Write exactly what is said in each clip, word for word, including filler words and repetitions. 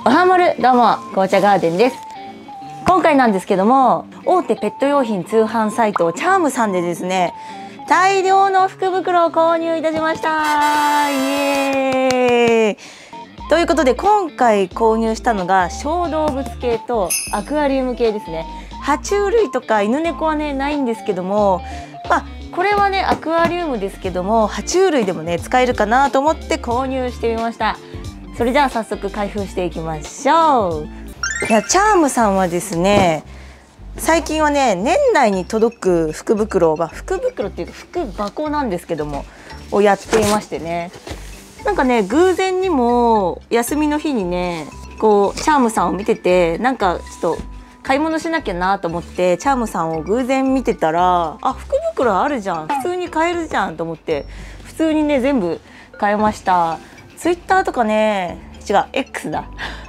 おはまる、どうも紅茶ガーデンです。今回なんですけども、大手ペット用品通販サイトチャームさんでですね、大量の福袋を購入いたしました。イエーイということで、今回購入したのが小動物系とアクアリウム系ですね。爬虫類とか犬猫はねないんですけども、まあこれはねアクアリウムですけども、爬虫類でもね使えるかなと思って購入してみました。それでは早速開封していきましょう。いや、チャームさんはですね、最近はね年内に届く福袋が、福袋っていうか福箱なんですけどもをやっていましてね、なんかね偶然にも休みの日にねこうチャームさんを見てて、なんかちょっと買い物しなきゃなと思ってチャームさんを偶然見てたら、あ、福袋あるじゃん、普通に買えるじゃんと思って普通にね全部買いました。ツイッターとかね、違う X だ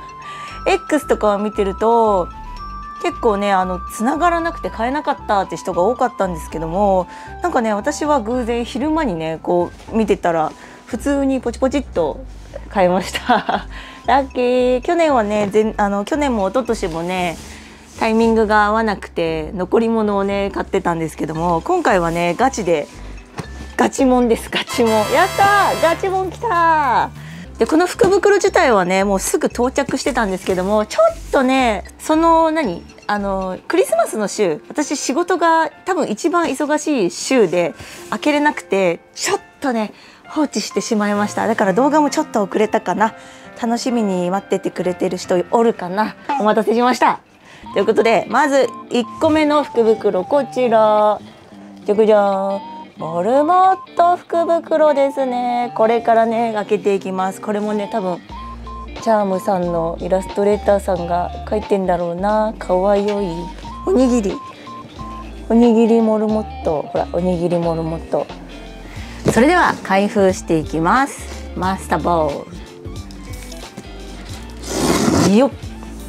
X とかを見てると結構ねあの繋がらなくて買えなかったって人が多かったんですけども、なんかね私は偶然昼間にねこう見てたら普通にポチポチっと買いましたラッキー。去年はね全あの去年も一昨年もねタイミングが合わなくて残り物をね買ってたんですけども、今回はねガチでガチモンです。ガチモン、やったー、ガチモンきたー。でこの福袋自体はねもうすぐ到着してたんですけども、ちょっとねその何あのクリスマスの週、私仕事が多分一番忙しい週で開けれなくて、ちょっとね放置してしまいました。だから動画もちょっと遅れたかな。楽しみに待っててくれてる人おるかな。お待たせしました。ということでまずいっこめの福袋、こちらじゃじゃーん、モルモット福袋ですね。これからね開けていきます。これもね多分チャームさんのイラストレーターさんが描いてんだろうな。かわいいおにぎり、おにぎりモルモット、ほらおにぎりモルモット。それでは開封していきます。マスターボールよっ。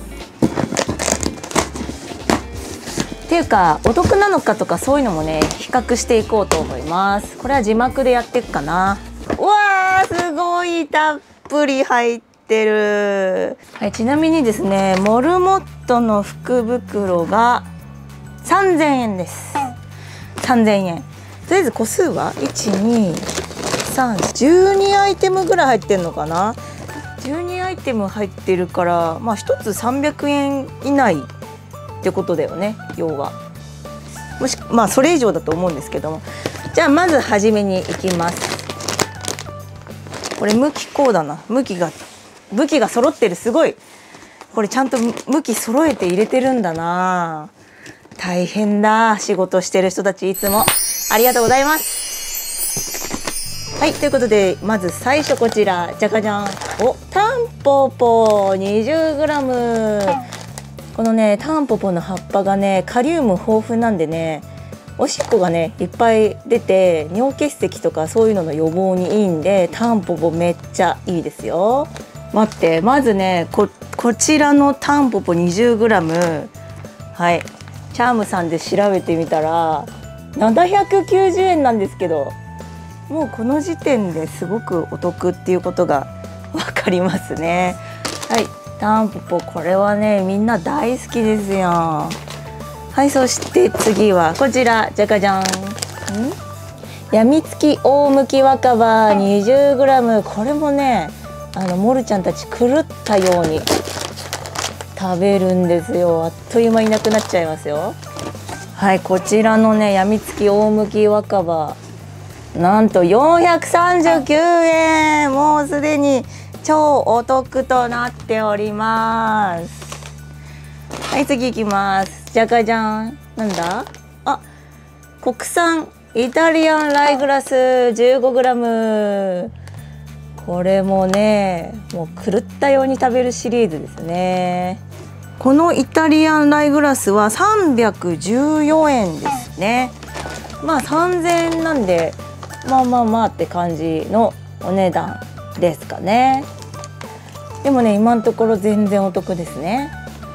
っていうかお得なのかとかそういうのもね比較していこうと思います。これは字幕でやっていくかな。うわー、すごいたっぷり入ってる。はい、ちなみにですねモルモットの福袋がさんぜんえんです。さんぜんえん。とりあえず個数はいちにさんじゅうにアイテムぐらい入ってんのかな。じゅうにアイテム入ってるから、まあひとつさんびゃくえん以内ってことだよね、要は。もしまあそれ以上だと思うんですけども、じゃあまず初めにいきます。これ向きこうだな。向きが向きが揃ってる。すごい。これちゃんと向き揃えて入れてるんだな。大変だ、仕事してる人たちいつもありがとうございます。はい、ということでまず最初こちら、じゃかじゃん。お、タンポポ にじゅうグラム。このねタンポポの葉っぱがねカリウム豊富なんでね、おしっこがねいっぱい出て尿結石とかそういうのの予防にいいんで、タンポポめっちゃいいですよ。待って、まずね こ, こちらのタンポポ にじゅうグラム、はい、チャームさんで調べてみたらななひゃくきゅうじゅうえんなんですけど、もうこの時点ですごくお得っていうことが分かりますね。はい、タンポポ、これはねみんな大好きですよ。はい、そして次はこちら、じゃかじゃん。んやみつき大むき若葉 にじゅうグラム。 これもねあのモルちゃんたち狂ったように食べるんですよ。あっという間になくなっちゃいますよ。はい、こちらのねやみつき大むき若葉、なんとよんひゃくさんじゅうきゅうえん。もうすでに超お得となっております。はい、次いきます。じゃかじゃん。なんだ、あ、国産イタリアンライグラス じゅうごグラム。 これもねもう狂ったように食べるシリーズですね。このイタリアンライグラスはさんびゃくじゅうよえんですね。まあさんぜんえんなんでまあまあまあって感じのお値段ですかね。でもね今のところ全然お得ですね。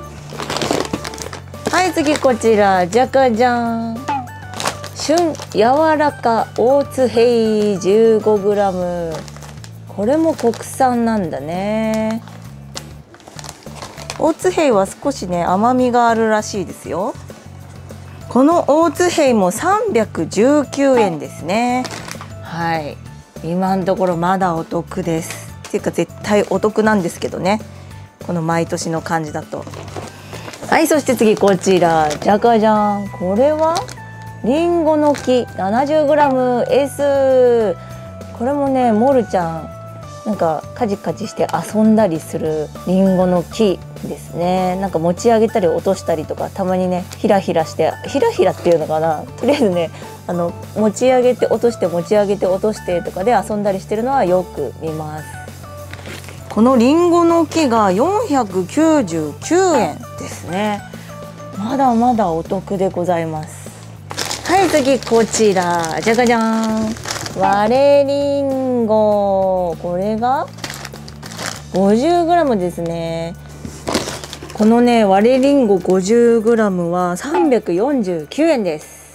はい、次こちら、じゃかじゃん。旬柔らかオーツヘイ じゅうごグラム。 これも国産なんだね。 大津ヘイは少しね甘みがあるらしいですよ。この大津ヘイもさんびゃくじゅうきゅうえんですね。はい、今のところまだお得です。っていうか絶対お得なんですけどね、この毎年の感じだと。はい、そして次こちら、じゃかじゃん。これはりんごの木 ななじゅうグラムエス。これもねモルちゃんなんかカジカジして遊んだりするりんごの木ですね。なんか持ち上げたり落としたりとか、たまにねヒラヒラしてヒラヒラっていうのかな、とりあえずねあの持ち上げて落として持ち上げて落としてとかで遊んだりしてるのはよく見ます。このりんごの木がよんひゃくきゅうじゅうきゅうえんですね。まだまだお得でございます。はい、次こちら、じゃかじゃーん。割れりんご、これが ごじゅうグラム ですね。このね割れりんご ごじゅうグラム はさんびゃくよんじゅうきゅうえんです。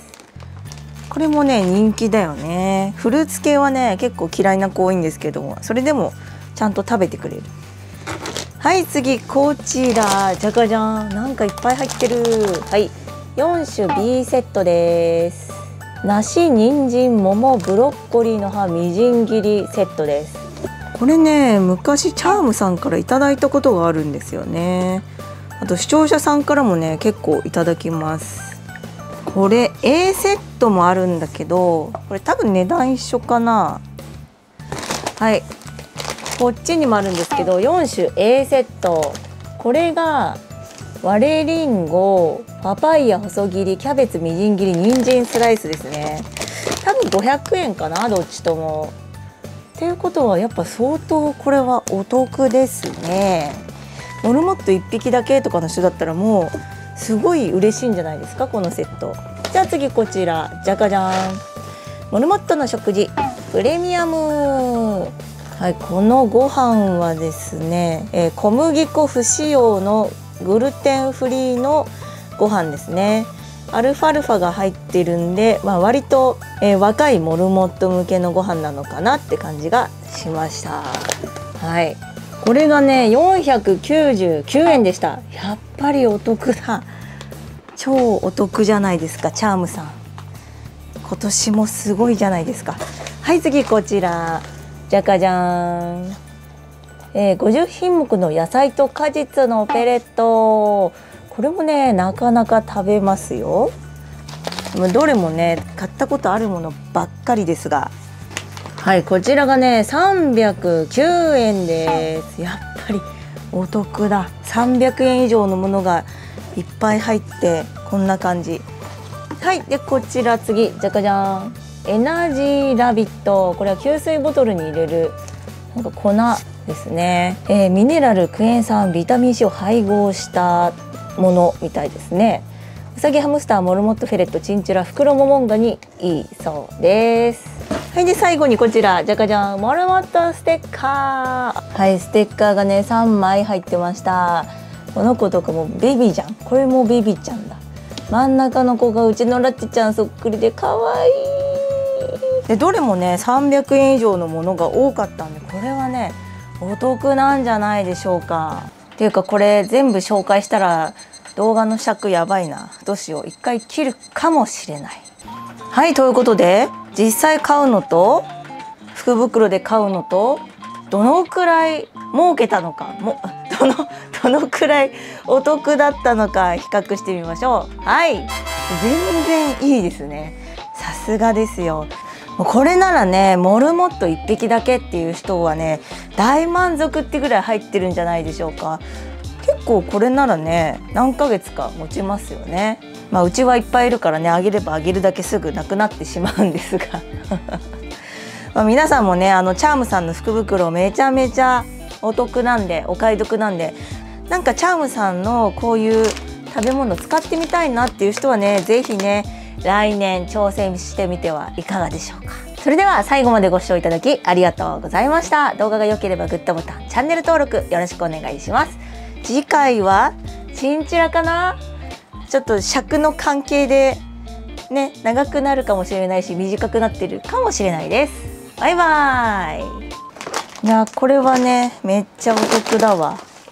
これもね人気だよね。フルーツ系はね結構嫌いな子多いんですけど、それでもちゃんと食べてくれる。はい、次こちら、じゃかじゃん。なんかいっぱい入ってる。はい、よん種 B セットです。梨、人参、桃、ブロッコリーの葉みじん切りセットです。これね昔チャームさんからいただいたことがあるんですよね。あと視聴者さんからもね結構いただきます。これ A セットもあるんだけど、これ多分値段一緒かな。はい、こっちにもあるんですけどよん種 A セット。これが割れりんご、パパイヤ細切り、キャベツみじん切り、人参スライスですね。多分ごひゃくえんかな、どっちとも。っていうことはやっぱ相当これはお得ですね。モルモットいっぴきだけとかの人だったらもうすごい嬉しいんじゃないですか、このセット。じゃあ次こちら、じゃかじゃーん。モルモットの食事プレミアム。はい、このご飯はですね、えー、小麦粉不使用のグルテンフリーのご飯ですね。アルファルファが入ってるんで、まあ、割と、えー、若いモルモット向けのご飯なのかなって感じがしました。はい、これがねよんひゃくきゅうじゅうきゅうえんでした。やっぱりお得だ。超お得じゃないですか、チャームさん。今年もすごいじゃないですか。はい、次こちら、じゃかじゃーん。えー、ごじゅうひんもくの野菜と果実のペレット。これもねなかなか食べますよ。どれもね買ったことあるものばっかりですが、はい、こちらがねさんびゃくきゅうえんです。やっぱりお得だ。さんびゃくえん以上のものがいっぱい入ってこんな感じ。はい、でこちら次、じゃかじゃん。エナジーラビット。これは給水ボトルに入れるなんか粉ですね。えー、ミネラル、クエン酸、ビタミン C を配合したものみたいですね。うさぎ、ハムスター、モルモット、フェレット、チンチラ、フクロモモンガにいいそうです。はい、で最後にこちら、じゃかじゃん。モルモットステッカー。はい、ステッカーがねさんまい入ってました。この子とかもベビーじゃん。これもベビーちゃんだ。真ん中の子がうちのラッチちゃんそっくりで可愛い。でどれもねさんびゃくえん以上のものが多かったんで、これはねお得なんじゃないでしょうか。っていうかこれ全部紹介したら動画の尺やばいな。どうしよう、一回切るかもしれない。はい、ということで実際買うのと福袋で買うのとどのくらい儲けたのか、もどのどのくらいお得だったのか比較してみましょう。はい、全然いいですね。さすがですよ。これならねモルモットいっぴきだけっていう人はね大満足ってぐらい入ってるんじゃないでしょうか。結構これならね何ヶ月か持ちますよね。まあうちはいっぱいいるからね、あげればあげるだけすぐなくなってしまうんですがまあ皆さんもねあのチャームさんの福袋めちゃめちゃお得なんで、お買い得なんで、なんかチャームさんのこういう食べ物使ってみたいなっていう人はね是非ね来年挑戦してみてはいかがでしょうか。それでは最後までご視聴いただきありがとうございました。動画が良ければグッドボタン、チャンネル登録よろしくお願いします。次回はチンチラかな。ちょっと尺の関係でね長くなるかもしれないし短くなってるかもしれないです。バイバーイ。いやこれはねめっちゃお得だわ。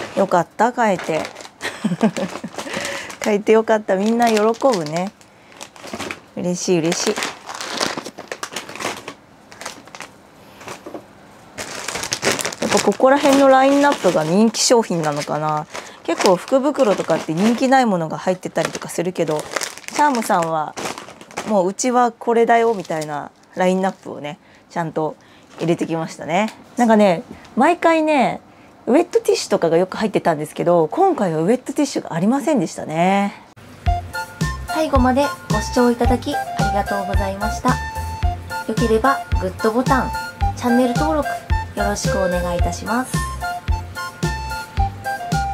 よかった買えて買えてよかった。みんな喜ぶね。嬉しい嬉しい。やっぱここら辺のラインナップが人気商品なのかな。結構福袋とかって人気ないものが入ってたりとかするけど、チャームさんはもううちはこれだよみたいなラインナップをねちゃんと入れてきましたね。なんかね毎回ねウェットティッシュとかがよく入ってたんですけど、今回はウェットティッシュがありませんでしたね。最後までご視聴いただきありがとうございました。よければグッドボタン、チャンネル登録よろしくお願いいたします。